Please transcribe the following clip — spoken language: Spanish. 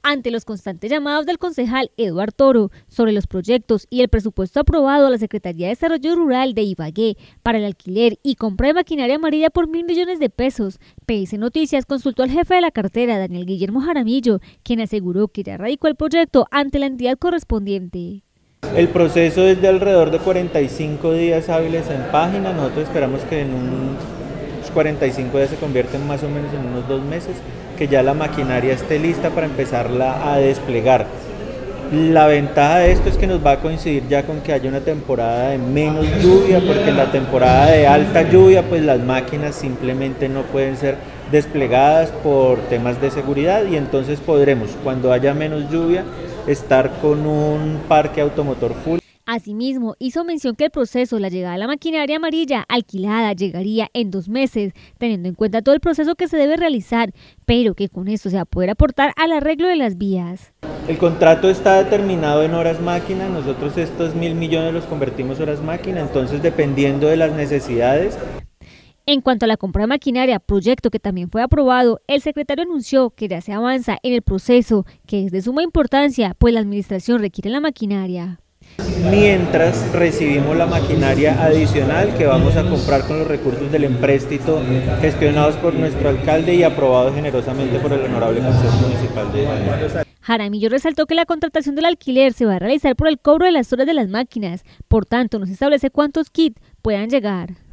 Ante los constantes llamados del concejal Eduardo Toro sobre los proyectos y el presupuesto aprobado a la Secretaría de Desarrollo Rural de Ibagué para el alquiler y compra de maquinaria amarilla por 1.000 millones de pesos, PIC Noticias consultó al jefe de la cartera, Daniel Guillermo Jaramillo, quien aseguró que ya radicó el proyecto ante la entidad correspondiente. El proceso es de alrededor de 45 días hábiles en página. Nosotros esperamos que en unos 45 días se convierten más o menos en unos 2 meses, que ya la maquinaria esté lista para empezarla a desplegar. La ventaja de esto es que nos va a coincidir ya con que haya una temporada de menos lluvia, porque en la temporada de alta lluvia pues las máquinas simplemente no pueden ser desplegadas por temas de seguridad, y entonces podremos, cuando haya menos lluvia, estar con un parque automotor full. Asimismo, hizo mención que el proceso de la llegada de la maquinaria amarilla alquilada llegaría en 2 meses, teniendo en cuenta todo el proceso que se debe realizar, pero que con esto se va a poder aportar al arreglo de las vías. El contrato está determinado en horas máquina. Nosotros estos 1.000 millones los convertimos en horas máquina, entonces dependiendo de las necesidades. En cuanto a la compra de maquinaria, proyecto que también fue aprobado, el secretario anunció que ya se avanza en el proceso, que es de suma importancia, pues la administración requiere la maquinaria. Mientras recibimos la maquinaria adicional que vamos a comprar con los recursos del empréstito gestionados por nuestro alcalde y aprobados generosamente por el Honorable Consejo Municipal de Ibagué. Jaramillo resaltó que la contratación del alquiler se va a realizar por el cobro de las horas de las máquinas, por tanto no se establece cuántos kits puedan llegar.